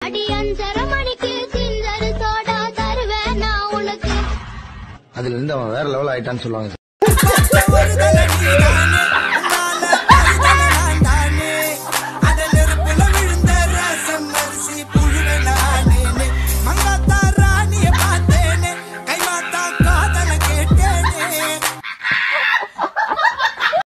அடி 5:30 மணிக்கு சிந்தரு சோடா தருவேன் நான் உனக்கு. அதுல இருந்து அவன் வேற லெவல் ஆயிட்டான்னு சொல்லுவாங்க.